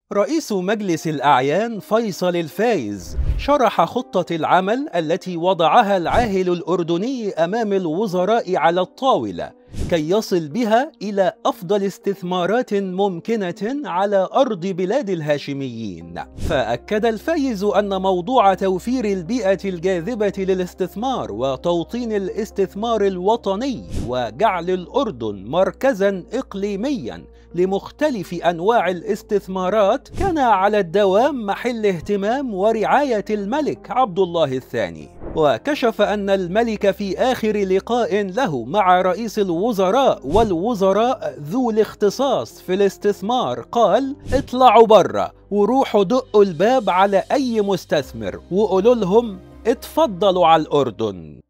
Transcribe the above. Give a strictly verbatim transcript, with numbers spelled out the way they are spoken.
رئيس مجلس الأعيان فيصل الفايز شرح خطة العمل التي وضعها العاهل الأردني أمام الوزراء على الطاولة كي يصل بها إلى أفضل استثمارات ممكنة على أرض بلاد الهاشميين. فأكد الفايز أن موضوع توفير البيئة الجاذبة للاستثمار وتوطين الاستثمار الوطني وجعل الأردن مركزاً إقليمياً لمختلف أنواع الاستثمارات كان على الدوام محل اهتمام ورعاية الملك عبد الله الثاني. وكشف أن الملك في آخر لقاء له مع رئيس الوزراء والوزراء ذو الاختصاص في الاستثمار قال: اطلعوا برا وروحوا دقوا الباب على أي مستثمر وقولوا لهم اتفضلوا على الأردن.